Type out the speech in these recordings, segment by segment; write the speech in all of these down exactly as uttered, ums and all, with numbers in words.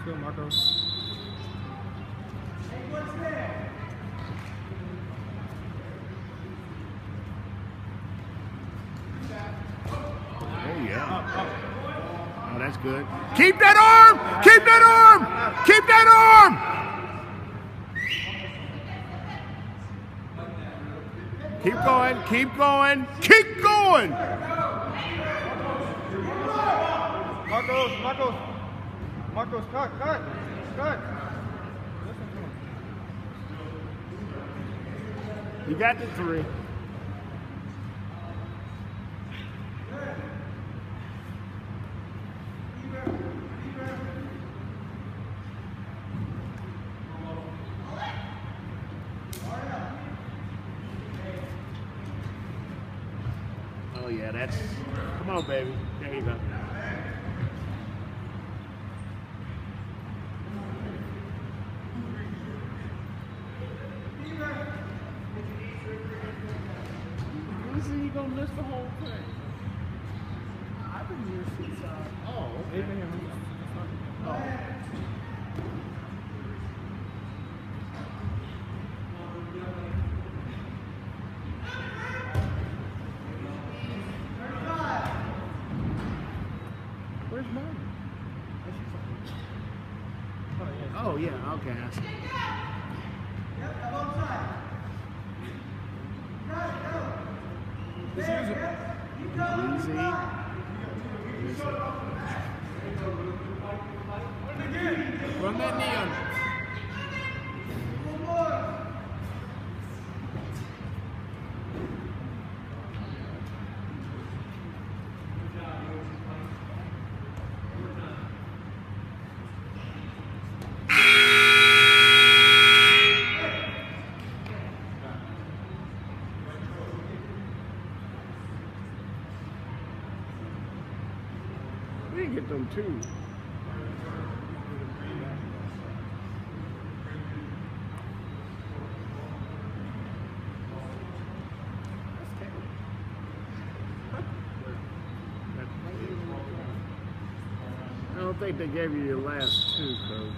Marco, Marco. Oh, yeah. Oh, that's good. Keep that arm! Keep that arm! Keep that arm! Keep going, keep going, keep going! Marcos, Marcos, Marcos, cut, cut, cut. You got the three. Oh yeah, that's, come on baby, there you go. You see, you gonna miss the whole thing. I've been here since, uh, Oh, okay. Oh. Where's mom? Oh yeah, okay. I see. Easy. Easy. Run that knee on. We didn't get them two. I don't think they gave you your last two, Coach.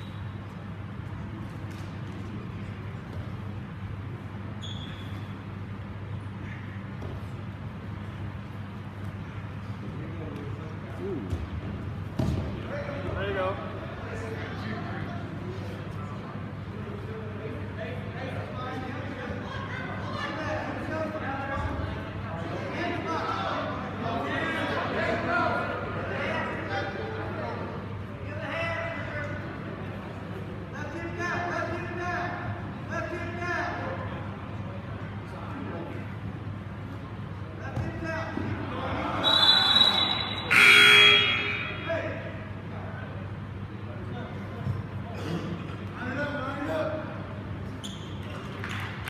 Ooh. There you go.